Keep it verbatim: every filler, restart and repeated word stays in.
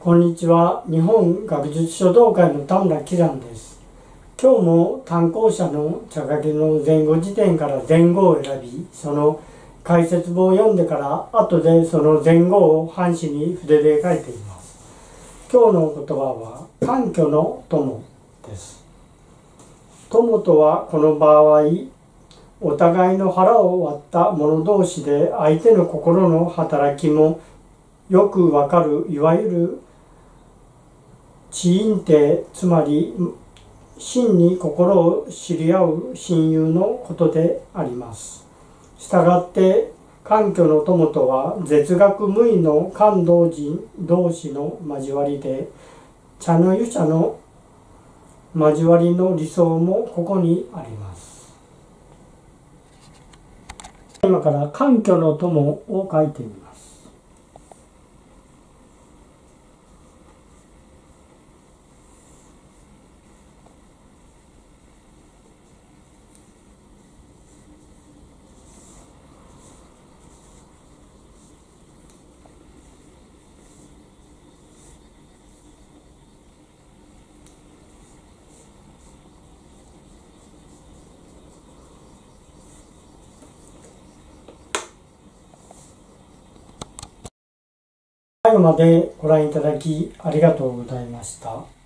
こんにちは。日本学術書道会の田村喜山です。今日も単行者の茶書きの前後辞典から前後を選び、その解説文を読んでから後でその前後を半紙に筆で書いています。今日の言葉は環境の友です。友とはこの場合、お互いの腹を割った者同士で相手の心の働きもよくわかる、いわゆる知因定、つまり真に心を知り合う親友のことであります。したがって環境の友とは絶学無為の感動人同士の交わりで、茶の湯茶の交わりの理想もここにあります。今から環境の友を書いてみます。最後までご覧いただきありがとうございました。